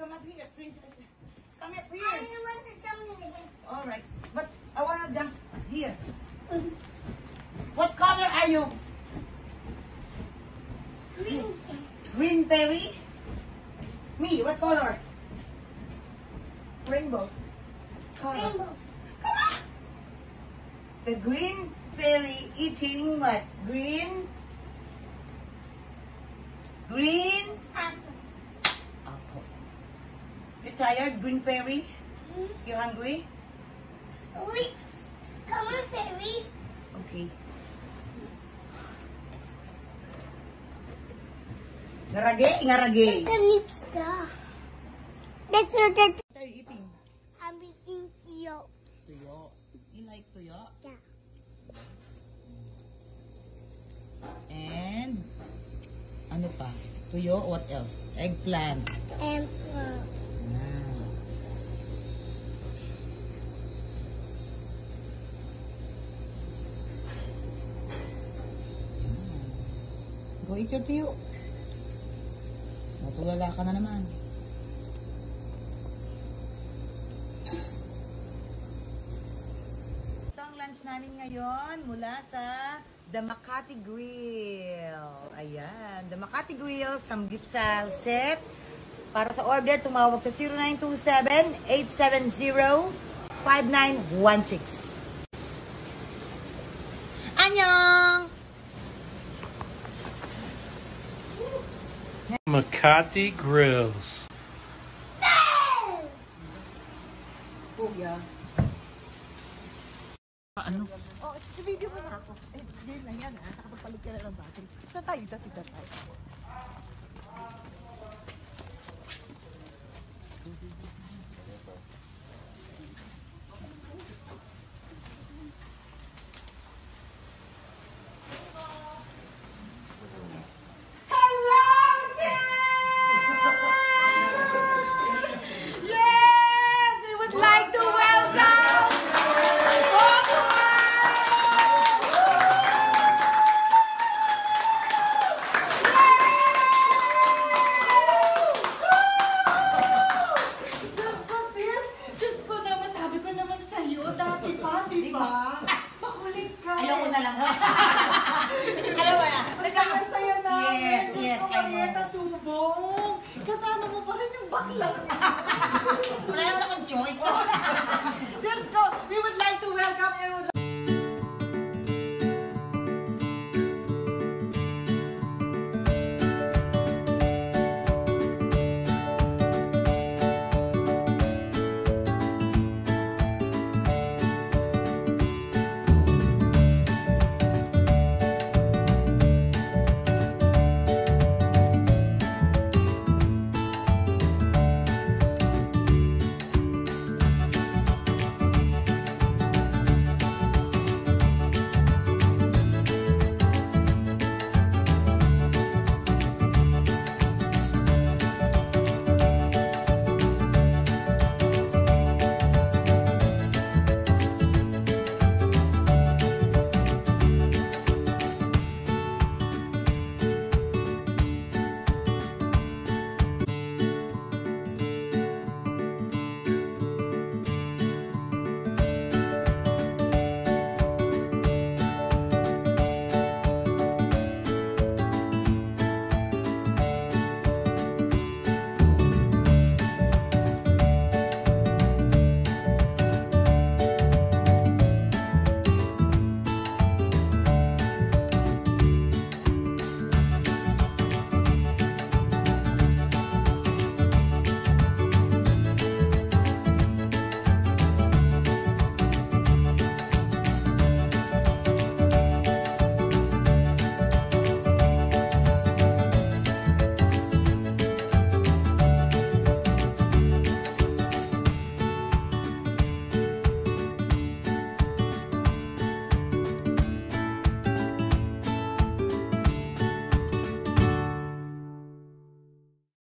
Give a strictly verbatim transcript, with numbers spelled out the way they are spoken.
come up here, princess. Come up here. I want to jump in again. All right, but I wanna jump here. What color are you? Green. Green berry. Me, what color? Rainbow. Color. Rainbow. Come on. The green fairy eating what? Green. Green. Apple. Apple. You tired, green fairy? Hmm? You're hungry? Wait. Come on, fairy. Okay. Ngarage, ngarage. The lips da. That's what the. What are you eating? I'm eating Kyo. Tuyo. You like tuyo? Yeah. And ano pa? Tuyo, what else? Eggplant. And uh, Ah. Go eat your tuyo. Matulala ka na naman. Ito ang lunch namin ngayon mula sa The Makati Grill. Ayan, The Makati Grill, samgipsal set. Para sa order, tumawag sa zero nine two seven, eight seven zero, five nine one six. Annyeong! Makati Grills. Kuya. Ano? Oh, video mo na ako. Eh, hindi na yan ah. Nakapagpalit ka na ng battery. Saan tayo? Dati dati tayo. Ayoko na lang. Alam mo na. Masaya saya namin. Yes, yes, Gusto I know. Marieta Subong. Kasama mo pa rin yung bakla. Wala naman akong choice. Diyos ko, we would like to welcome and would